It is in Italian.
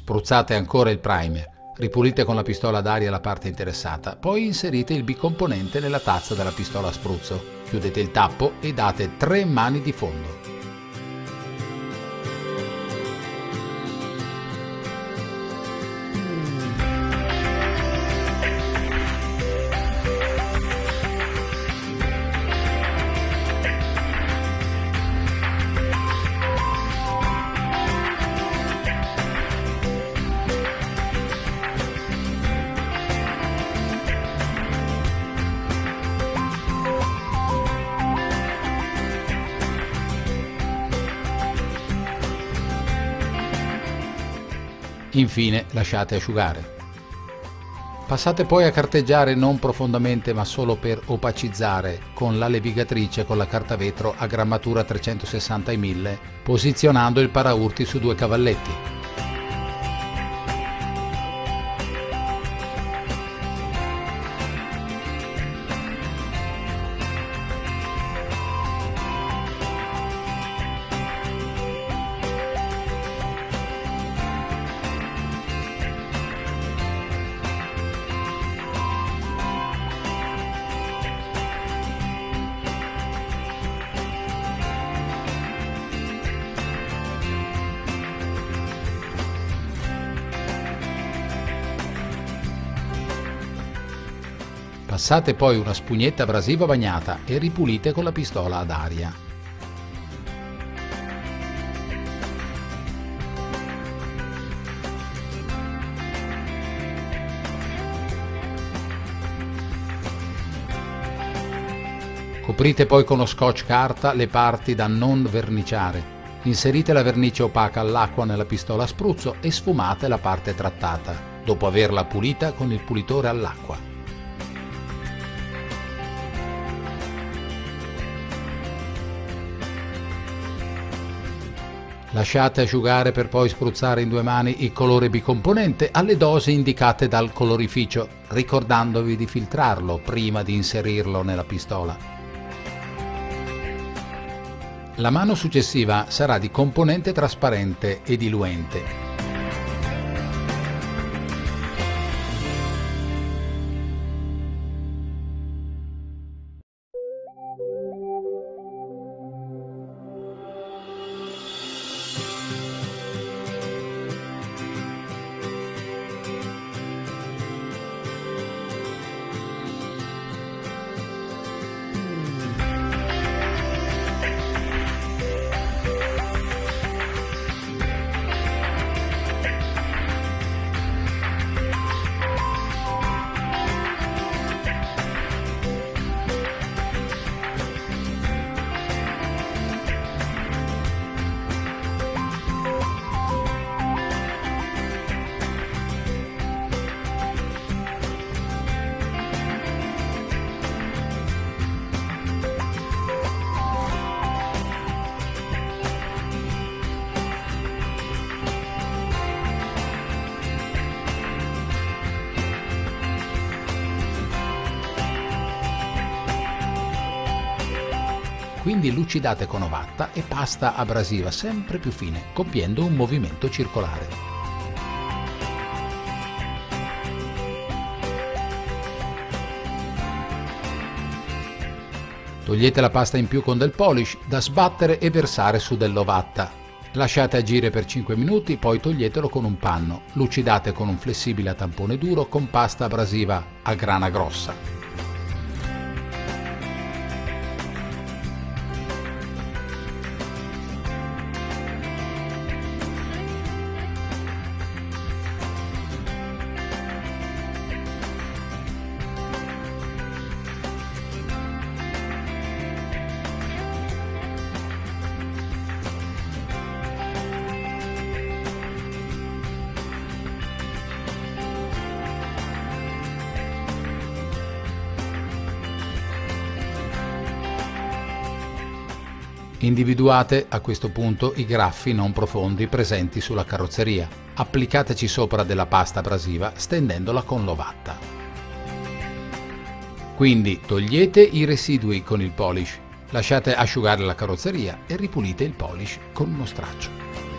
Spruzzate ancora il primer, ripulite con la pistola d'aria la parte interessata, poi inserite il bicomponente nella tazza della pistola a spruzzo, chiudete il tappo e date 3 mani di fondo. Infine lasciate asciugare. Passate poi a carteggiare non profondamente ma solo per opacizzare con la levigatrice con la carta vetro a grammatura 360 ai 1000, posizionando il paraurti su 2 cavalletti. Passate poi una spugnetta abrasiva bagnata e ripulite con la pistola ad aria. Coprite poi con lo scotch carta le parti da non verniciare. Inserite la vernice opaca all'acqua nella pistola a spruzzo e sfumate la parte trattata, dopo averla pulita con il pulitore all'acqua. Lasciate asciugare per poi spruzzare in 2 mani il colore bicomponente alle dosi indicate dal colorificio, ricordandovi di filtrarlo prima di inserirlo nella pistola. La mano successiva sarà di componente trasparente e diluente. Quindi lucidate con ovatta e pasta abrasiva sempre più fine, compiendo un movimento circolare. Togliete la pasta in più con del polish da sbattere e versare su dell'ovatta. Lasciate agire per 5 minuti, poi toglietelo con un panno. Lucidate con un flessibile a tampone duro con pasta abrasiva a grana grossa. Individuate a questo punto i graffi non profondi presenti sulla carrozzeria. Applicateci sopra della pasta abrasiva stedendola con l'ovatta. Quindi togliete i residui con il polish, lasciate asciugare la carrozzeria e ripulite il polish con uno straccio.